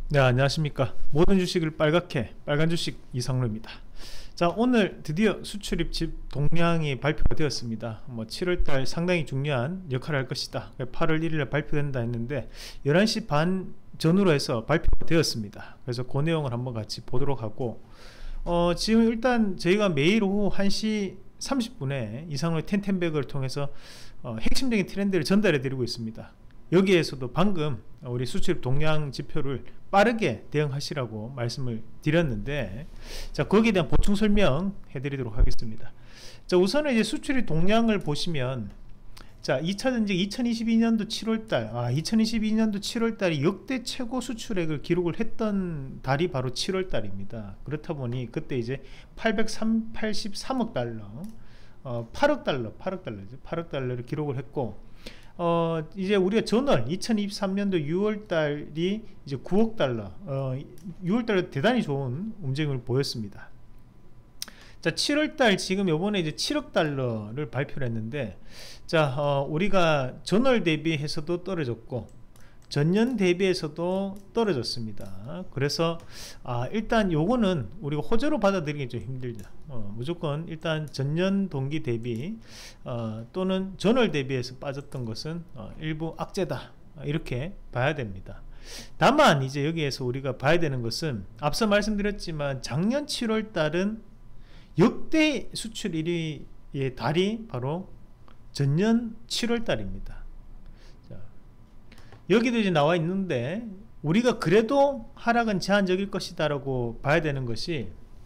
네, 안녕하십니까. 모든 주식을 빨갛게 빨간 주식 이상로입니다. 자, 오늘 드디어 수출입집 동향이 발표가 되었습니다. 7월달 상당히 중요한 역할을 할 것이다. 8월 1일에 발표된다 했는데 11시 반 전후로 해서 발표가 되었습니다. 그래서 그 내용을 한번 같이 보도록 하고, 지금 일단 저희가 매일 오후 1시 30분에 이상로의 텐텐백을 통해서 핵심적인 트렌드를 전달해 드리고 있습니다. 여기에서도 방금 우리 수출입 동향 지표를 빠르게 대응하시라고 말씀을 드렸는데, 자, 거기에 대한 보충 설명 해드리도록 하겠습니다. 자, 우선은 이제 수출입 동향을 보시면, 자, 2차 전지 2022년도 7월달, 2022년도 7월달이 역대 최고 수출액을 기록을 했던 달이 바로 7월달입니다. 그렇다 보니 그때 이제 883억 달러, 8억 달러를 기록을 했고, 이제 우리가 전월 2023년도 6월달이 이제 9억 달러, 6월달에 대단히 좋은 움직임을 보였습니다. 자, 7월달 지금 요번에 이제 7억 달러를 발표를 했는데, 자, 우리가 전월 대비해서도 떨어졌고 전년 대비해서도 떨어졌습니다. 그래서 일단 요거는 우리가 호재로 받아들이기 좀 힘들죠. 무조건 일단 전년 동기 대비 또는 전월 대비해서 빠졌던 것은 일부 악재다, 이렇게 봐야 됩니다. 다만 이제 여기에서 우리가 봐야 되는 것은 앞서 말씀드렸지만 작년 7월 달은 역대 수출 1위의 달이 바로 전년 7월 달입니다. 여기도 이제 나와 있는데, 우리가 그래도 하락은 제한적일 것이다 라고 봐야 되는 것이,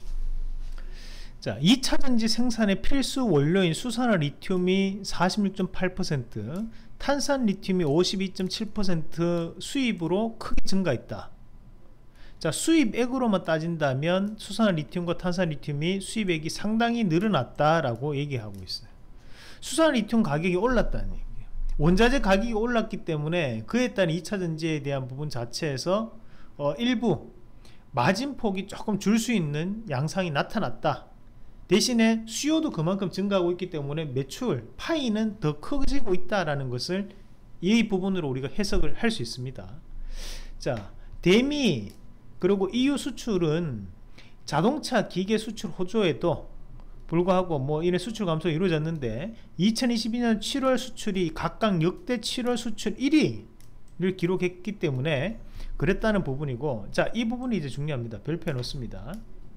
자, 2차전지 생산의 필수 원료인 수산화 리튬이 46.8%, 탄산 리튬이 52.7% 수입으로 크게 증가했다. 자, 수입액으로만 따진다면 수산화 리튬과 탄산 리튬이 수입액이 상당히 늘어났다라고 얘기하고 있어요. 수산화 리튬 가격이 올랐다는 얘기예요. 원자재 가격이 올랐기 때문에 그에 따른 2차전지에 대한 부분 자체에서 일부 마진폭이 조금 줄 수 있는 양상이 나타났다. 대신에 수요도 그만큼 증가하고 있기 때문에 매출 파이는 더 커지고 있다라는 것을 이 부분으로 우리가 해석을 할 수 있습니다. 자, 대미 그리고 EU 수출은 자동차 기계 수출 호조에도 불구하고 이런 수출 감소가 이루어졌는데, 2022년 7월 수출이 각각 역대 7월 수출 1위를 기록했기 때문에 그랬다는 부분이고, 자, 이 부분이 이제 중요합니다. 별표해 놓습니다.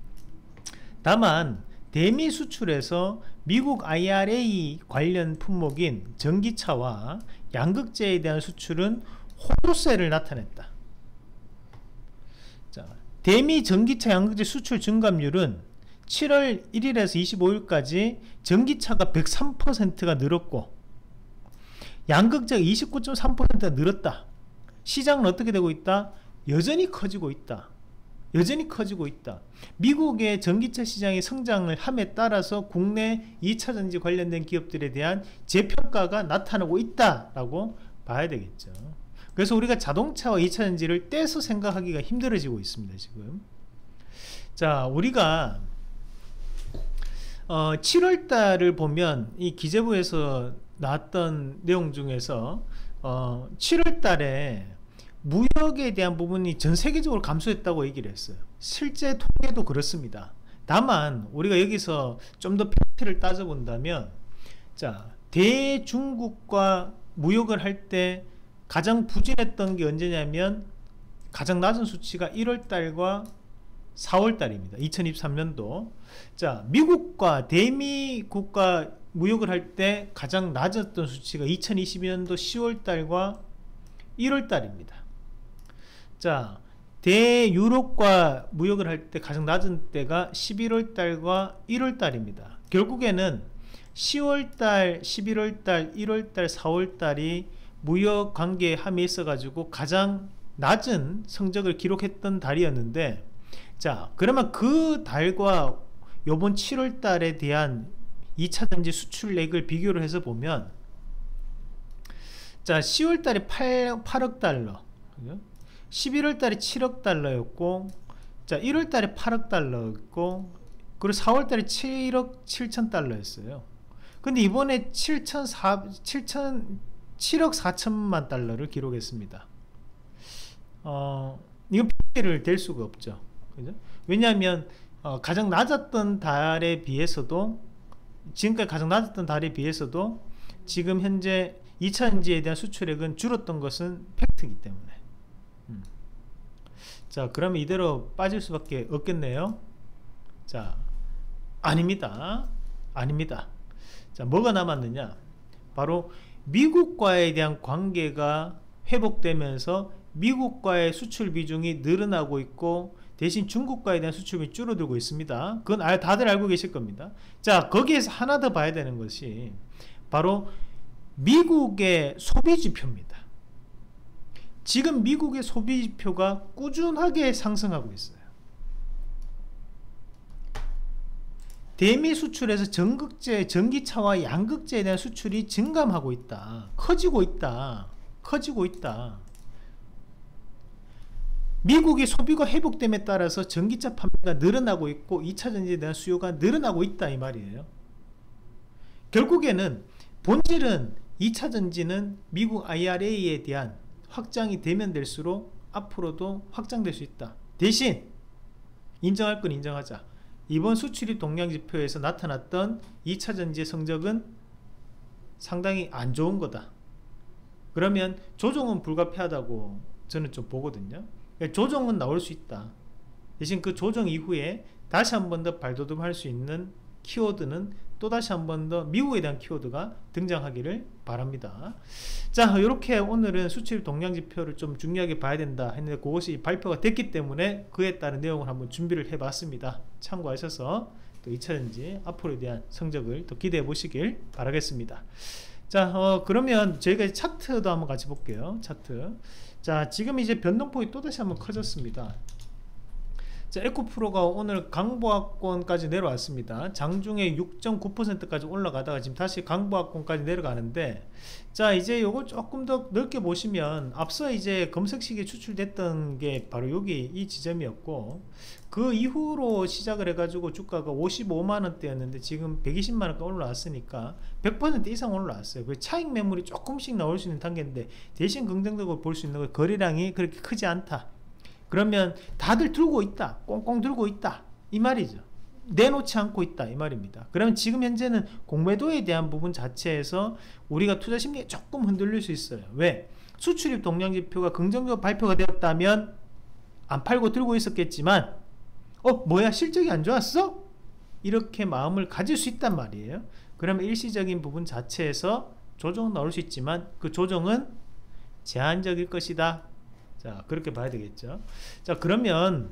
다만 대미 수출에서 미국 IRA 관련 품목인 전기차와 양극재에 대한 수출은 호조세를 나타냈다. 자, 대미 전기차 양극재 수출 증감률은 7월 1일에서 25일까지 전기차가 103%가 늘었고 양극재가 29.3%가 늘었다. 시장은 어떻게 되고 있다? 여전히 커지고 있다. 미국의 전기차 시장이 성장을 함에 따라서 국내 2차전지 관련된 기업들에 대한 재평가가 나타나고 있다라고 봐야 되겠죠. 그래서 우리가 자동차와 2차전지를 떼서 생각하기가 힘들어지고 있습니다, 지금. 자, 우리가 7월달을 보면 이 기재부에서 나왔던 내용 중에서 7월달에 무역에 대한 부분이 전 세계적으로 감소했다고 얘기를 했어요. 실제 통계도 그렇습니다. 다만 우리가 여기서 좀 더 팩트를 따져본다면, 자, 대중국과 무역을 할 때 가장 부진했던 게 언제냐면 가장 낮은 수치가 1월달과 4월달입니다. 2023년도. 자, 미국과 대미국과 무역을 할 때 가장 낮았던 수치가 2022년도 10월달과 1월달입니다. 자, 대유럽과 무역을 할 때 가장 낮은 때가 11월달과 1월달입니다. 결국에는 10월달, 11월달, 1월달, 4월달이 무역 관계에 함에 있어 가지고 가장 낮은 성적을 기록했던 달이었는데, 자, 그러면 그 달과 요번 7월 달에 대한 2차전지 수출액을 비교를 해서 보면, 자, 10월 달에 8억 달러, 11월 달에 7억 달러였고, 자, 1월 달에 8억 달러였고, 그리고 4월 달에 7억 7천 달러였어요. 근데 이번에 7억 4천만 달러를 기록했습니다. 이건 핑계를 댈 수가 없죠. 그죠? 왜냐하면 가장 낮았던 달에 비해서도, 지금까지 가장 낮았던 달에 비해서도 지금 현재 2차전지에 대한 수출액은 줄었던 것은 팩트이기 때문에. 자, 그러면 이대로 빠질 수밖에 없겠네요. 자, 아닙니다. 아닙니다. 자, 뭐가 남았느냐? 바로 미국과에 대한 관계가 회복되면서 미국과의 수출 비중이 늘어나고 있고, 대신 중국과에 대한 수출 비중이 줄어들고 있습니다. 그건 다들 알고 계실 겁니다. 자, 거기에서 하나 더 봐야 되는 것이 바로 미국의 소비 지표입니다. 지금 미국의 소비 지표가 꾸준하게 상승하고 있어요. 대미 수출에서 전극제, 전기차와 양극재에 대한 수출이 증감하고 있다. 커지고 있다. 커지고 있다. 미국의 소비가 회복됨에 따라서 전기차 판매가 늘어나고 있고 2차전지에 대한 수요가 늘어나고 있다, 이 말이에요. 결국에는 본질은 2차전지는 미국 IRA에 대한 확장이 되면 될수록 앞으로도 확장될 수 있다. 대신 인정할 건 인정하자. 이번 수출입 동향지표에서 나타났던 2차전지의 성적은 상당히 안 좋은 거다. 그러면 조정은 불가피하다고 저는 좀 보거든요. 조정은 나올 수 있다. 대신 그 조정 이후에 다시 한 번 더 발돋움할 수 있는 키워드는 또다시 한 번 더 미국에 대한 키워드가 등장하기를 바랍니다. 자, 이렇게 오늘은 수출 동향지표를 좀 중요하게 봐야 된다 했는데, 그것이 발표가 됐기 때문에 그에 따른 내용을 한번 준비를 해 봤습니다. 참고하셔서 또 2차전지 앞으로에 대한 성적을 또 기대해 보시길 바라겠습니다. 자, 그러면 저희가 차트도 한번 같이 볼게요. 차트. 자, 지금 이제 변동폭이 또다시 한번 커졌습니다. 자, 에코프로가 오늘 강보합권까지 내려왔습니다. 장중에 6.9%까지 올라가다가 지금 다시 강보합권까지 내려가는데, 자, 이제 요걸 조금 더 넓게 보시면 앞서 이제 검색식에 추출됐던 게 바로 여기 이 지점이었고, 그 이후로 시작을 해가지고 주가가 55만원대였는데 지금 120만원까지 올라왔으니까 100% 이상 올라왔어요. 그 차익 매물이 조금씩 나올 수 있는 단계인데, 대신 긍정적으로 볼 수 있는 건 거래량이 그렇게 크지 않다. 그러면 다들 들고 있다, 꽁꽁 들고 있다, 이 말이죠. 내놓지 않고 있다, 이 말입니다. 그러면 지금 현재는 공매도에 대한 부분 자체에서 우리가 투자 심리가 조금 흔들릴 수 있어요. 왜? 수출입 동향지표가 긍정적으로 발표가 되었다면 안 팔고 들고 있었겠지만, 뭐야, 실적이 안 좋았어? 이렇게 마음을 가질 수 있단 말이에요. 그러면 일시적인 부분 자체에서 조정은 나올 수 있지만 그 조정은 제한적일 것이다. 자, 그렇게 봐야 되겠죠. 자, 그러면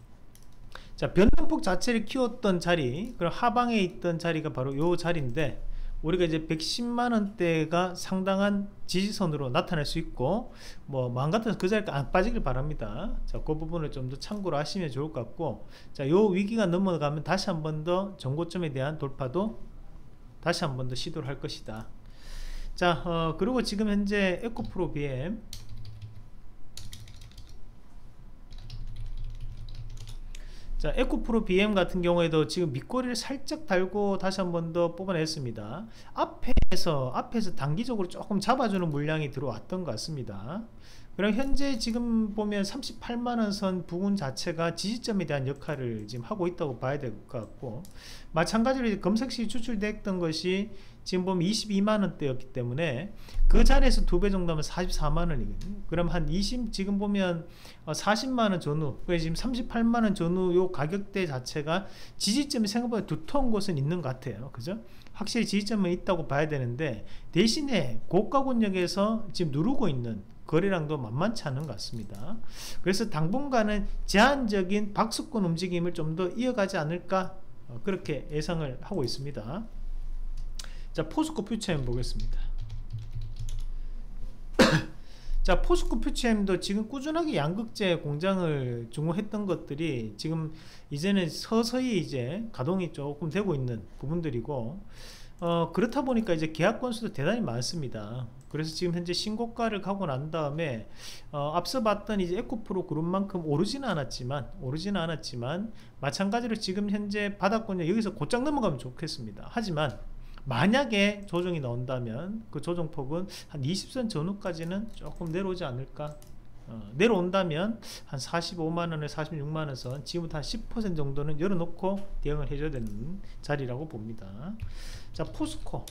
자, 변동폭 자체를 키웠던 자리, 그럼 하방에 있던 자리가 바로 요 자리인데, 우리가 이제 110만원대가 상당한 지지선으로 나타날 수 있고, 뭐 마음 같아서 그 자리가 안 빠지길 바랍니다. 자, 그 부분을 좀 더 참고로 하시면 좋을 것 같고, 자, 요 위기가 넘어가면 다시 한 번 더 전고점에 대한 돌파도 다시 한 번 더 시도를 할 것이다. 자, 그리고 지금 현재 에코프로 BM, 자, 에코프로 BM 같은 경우에도 지금 밑꼬리를 살짝 달고 다시 한 번 더 뽑아냈습니다. 앞에서 단기적으로 조금 잡아주는 물량이 들어왔던 것 같습니다. 그럼 현재 지금 보면 38만원 선 부근 자체가 지지점에 대한 역할을 지금 하고 있다고 봐야 될 것 같고, 마찬가지로 검색시 추출됐던 것이 지금 보면 22만원대였기 때문에 그 자리에서 2배 정도 하면 44만원이거든요. 그럼 한 20, 지금 보면 40만원 전후, 지금 38만원 전후 요 가격대 자체가 지지점이 생각보다 두터운 곳은 있는 것 같아요. 그죠? 확실히 지지점은 있다고 봐야 되는데, 대신에 고가권역에서 지금 누르고 있는 거래량도 만만치 않은 것 같습니다. 그래서 당분간은 제한적인 박스권 움직임을 좀 더 이어가지 않을까, 그렇게 예상을 하고 있습니다. 자, 포스코 퓨처엠 보겠습니다. 자, 포스코 퓨처엠도 지금 꾸준하게 양극재 공장을 준공했던 것들이 지금 이제는 서서히 이제 가동이 조금 되고 있는 부분들이고, 그렇다 보니까 이제 계약 건수도 대단히 많습니다. 그래서 지금 현재 신고가를 가고 난 다음에 앞서 봤던 이제 에코프로 그룹만큼 오르지는 않았지만 마찬가지로 지금 현재 바닥권역 여기서 곧장 넘어가면 좋겠습니다. 하지만 만약에 조정이 나온다면 그 조정폭은 한 20선 전후까지는 조금 내려오지 않을까, 내려온다면 한 45만원에 46만원 선, 지금부터 한 10% 정도는 열어놓고 대응을 해줘야 되는 자리라고 봅니다. 자, 포스코.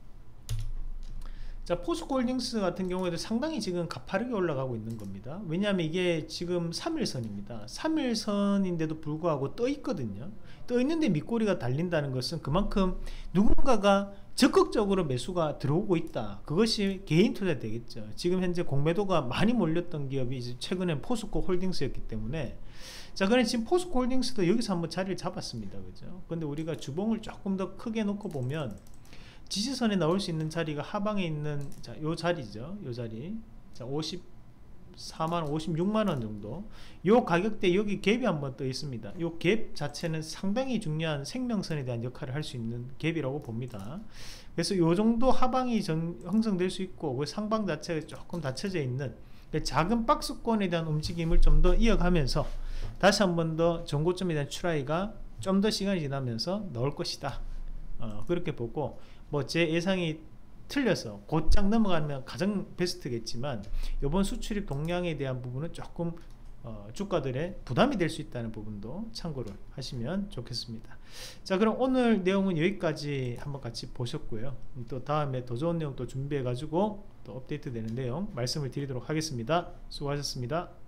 자, 포스코홀딩스 같은 경우에도 상당히 지금 가파르게 올라가고 있는 겁니다. 왜냐하면 이게 지금 3일선입니다. 3일선인데도 불구하고 떠 있거든요. 떠 있는데 밑꼬리가 달린다는 것은 그만큼 누군가가 적극적으로 매수가 들어오고 있다. 그것이 개인 투자 되겠죠. 지금 현재 공매도가 많이 몰렸던 기업이 이제 최근에 포스코홀딩스였기 때문에, 자, 그래 지금 포스코홀딩스도 여기서 한번 자리를 잡았습니다. 그죠? 근데 우리가 주봉을 조금 더 크게 놓고 보면 지지선에 나올 수 있는 자리가 하방에 있는, 자, 요 자리죠. 요 자리. 자, 54만원, 56만원 정도. 요 가격대 여기 갭이 한번 떠 있습니다. 요 갭 자체는 상당히 중요한 생명선에 대한 역할을 할 수 있는 갭이라고 봅니다. 그래서 요 정도 하방이 형성될 수 있고, 그 상방 자체가 조금 닫혀져 있는 작은 박스권에 대한 움직임을 좀 더 이어가면서 다시 한번 더 전고점에 대한 추라이가 좀 더 시간이 지나면서 나올 것이다. 그렇게 보고, 뭐 제 예상이 틀려서 곧장 넘어가면 가장 베스트겠지만, 이번 수출입 동향에 대한 부분은 조금 주가들의 부담이 될 수 있다는 부분도 참고를 하시면 좋겠습니다. 자, 그럼 오늘 내용은 여기까지 한번 같이 보셨고요. 또 다음에 더 좋은 내용 또 준비해 가지고 또 업데이트 되는 내용 말씀을 드리도록 하겠습니다. 수고하셨습니다.